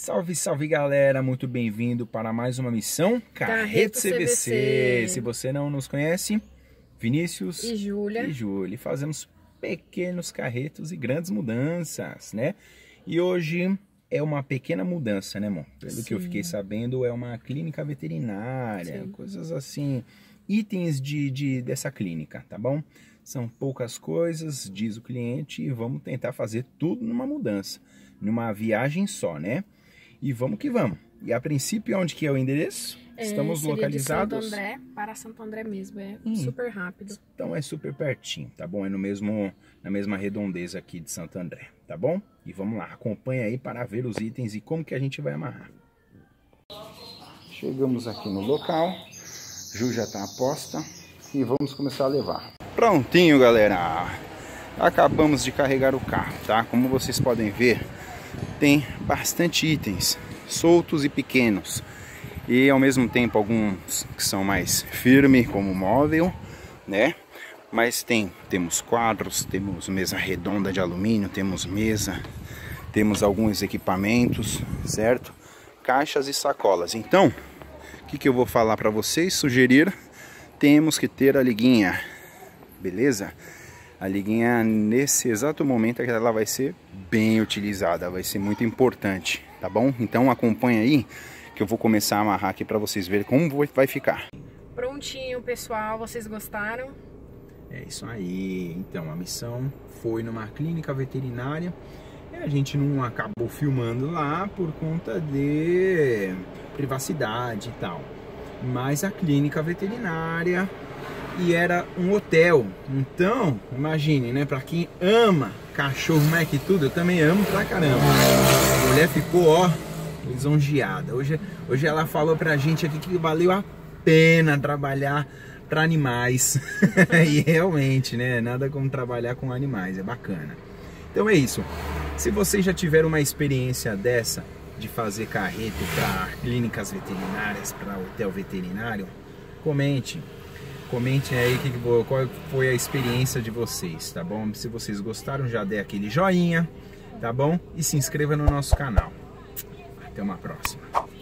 Salve, salve galera, muito bem-vindo para mais uma missão Carreto CVC. Se você não nos conhece, Vinícius e Júlia. Fazemos pequenos carretos e grandes mudanças, né? E hoje é uma pequena mudança, né, amor? Pelo que eu fiquei sabendo, é uma clínica veterinária, coisas assim, itens dessa clínica, tá bom? São poucas coisas, diz o cliente, e vamos tentar fazer tudo numa mudança, numa viagem só, né? E vamos que vamos. E a princípio, onde que é o endereço? Estamos localizados... de Santo André para Santo André mesmo, é super rápido. Então é super pertinho, tá bom? É na mesma redondeza aqui de Santo André, tá bom? E vamos lá, acompanha aí para ver os itens e como que a gente vai amarrar. Chegamos aqui no local, Ju já tá a posta e vamos começar a levar. Prontinho, galera! Acabamos de carregar o carro, tá? Como vocês podem ver, tem bastante itens, soltos e pequenos. E ao mesmo tempo alguns que são mais firmes, como móvel, né? Mas temos quadros, temos mesa redonda de alumínio, temos mesa, temos alguns equipamentos, certo? Caixas e sacolas. Então, o que eu vou falar para vocês? Sugerir, temos que ter a liguinha, beleza? A liguinha, nesse exato momento, ela vai ser bem utilizada, vai ser muito importante, tá bom? Então acompanha aí, que eu vou começar a amarrar aqui para vocês verem como vai ficar. Prontinho, pessoal, vocês gostaram? É isso aí. Então, a missão foi numa clínica veterinária. E a gente não acabou filmando lá por conta de privacidade e tal. Mas a clínica veterinária... E era um hotel, então, imagine, né, pra quem ama cachorro mais que tudo, eu também amo pra caramba. A mulher ficou, ó, lisonjeada. Hoje ela falou pra gente aqui que valeu a pena trabalhar pra animais. E realmente, né, nada como trabalhar com animais, é bacana. Então é isso. Se vocês já tiveram uma experiência dessa, de fazer carreto pra clínicas veterinárias, pra hotel veterinário, comente. Comentem aí qual foi a experiência de vocês, tá bom? Se vocês gostaram, já dê aquele joinha, tá bom? E se inscreva no nosso canal. Até uma próxima.